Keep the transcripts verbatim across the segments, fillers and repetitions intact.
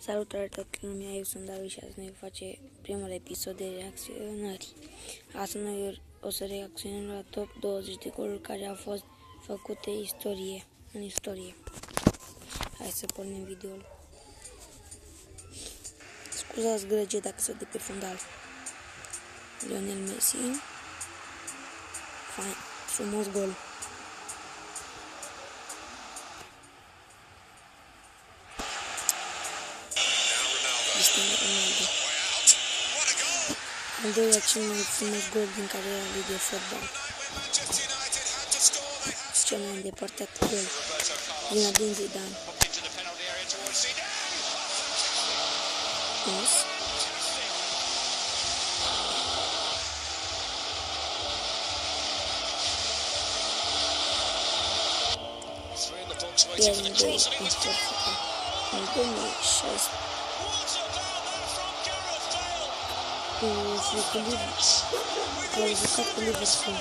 Salutare toată lumea, eu sunt David și azi noi face primul episod de reacționări. Astăzi noi o să reacționăm la top douăzeci de goluri care au fost făcute istorie, în istorie. Hai să pornim videoul. Scuzați grăge dacă sunt de pe fundal. Lionel Messi. Fain, frumos gol. Cristiano Ronaldo. Al doilea cel mai frumos gol din cariera lui de fotbal. Cel mai îndepărtat gol. Zinedine Zidane. Yes. Pierre Mbei, în două mii șaisprezece. Cu Liverpool, au jucat cu Liverpool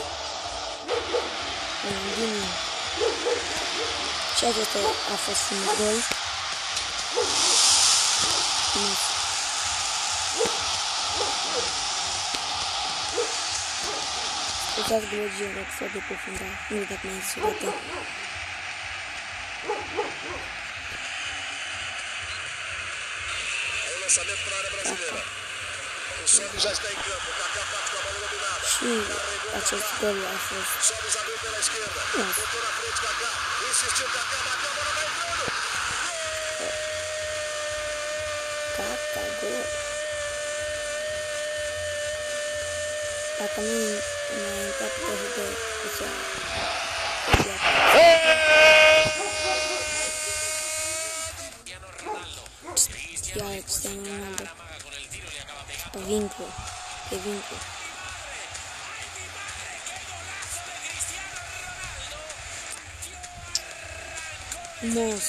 în Guinea. Și acesta a fost un gol. Scuzați gălăgie dacă s-o de pe fundal, nu uitați mai zis o dată. Și acest gol a fost Caca gol. Dacă nu mi-a intrat pe de cea iar Cristiano Ronaldo pe vincul, pe vincul. Mos.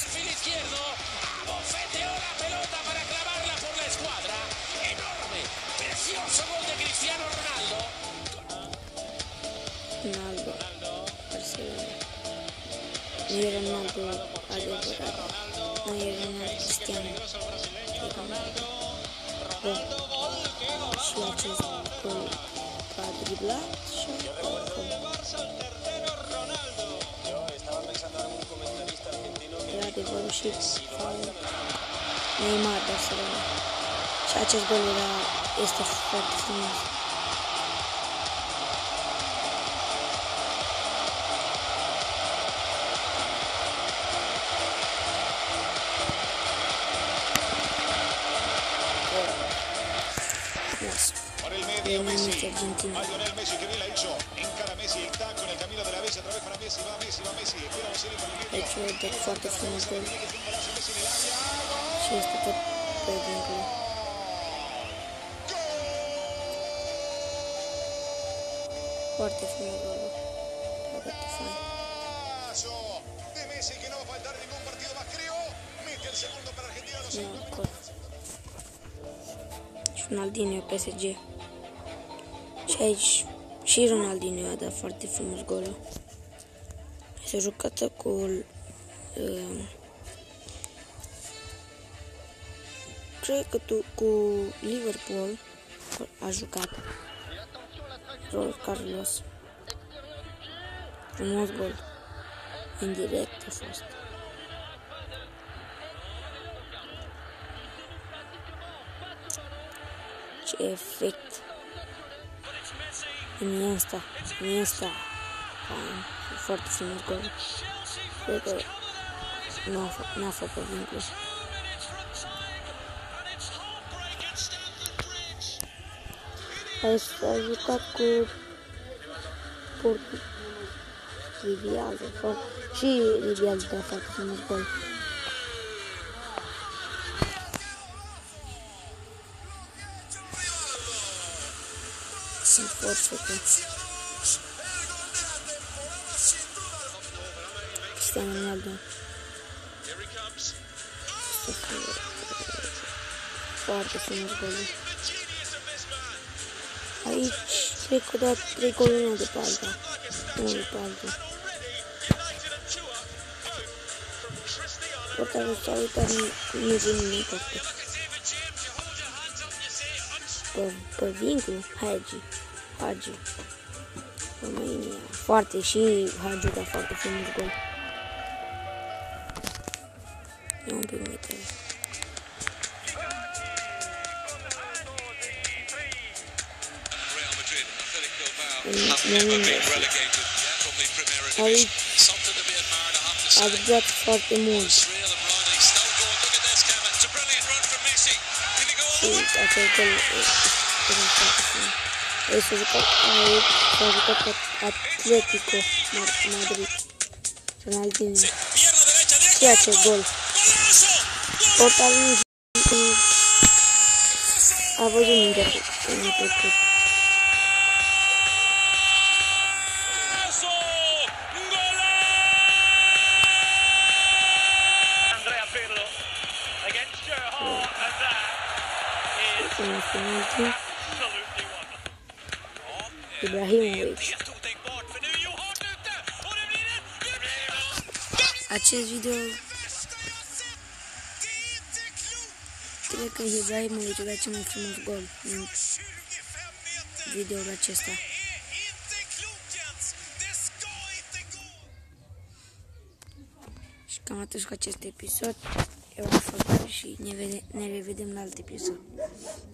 Ronaldo, Barcelona. Nu e Ronaldo adevărat, nu e Ronaldo Cristiano. Bun. Și acest gol a driblat și a era adevărul și faul Neymar Barcelona. Și acest gol era, este foarte frumos. Por el medio Messi, a Lionel Messi que bien la hizo, encara Messi, el taco en el camino de la bella, otra vez para Messi, va Messi, va Messi, espera Messi con el medio. Deci eu de foarte frumos gol. Și este tot pe vincul. Foarte frumos gol. Foarte fain. De Messi que no va a faltar ningún partido más, creo. Mete el segundo para Argentina los cinco. Ronaldinho, P S G. Și aici și Ronaldinho a dat foarte frumos golul. Este jucată cu uh, cred că tu, cu Liverpool a jucat Raul Carlos. Frumos gol. Indirect a fost. Ce efect! Iniesta, Iniesta, foarte frumos gol. Cred că n-a făcut vincul. S-a jucat cu Rivialdo și Rivialdo a făcut frumos gol. Sunt foarte Cristiano Ronaldo. Foarte frumos gol. Aici cred că doar trei goluri unul după alta. Unul după alta. Portarul s-a uitat, nu vine nimic acolo. Pe, pe vincul, Hagi, Hagi. România, foarte și Hagi da foarte frumos gol. E un pic mită. Aici a durat foarte mult. Și acel gol era foarte frumos. Aici s-a jucat, aici s-a jucat cu Atletico Madrid. Ronaldinho. Și acel gol. Portarul a văzut mingea în trecut. Ibrahimovic. Acest video cred că Ibrahimovic a dat cel mai frumos gol în videoul acesta. Și cam atât cu acest episod. Eu am făcut și ne, vede, ne revedem la alt episod.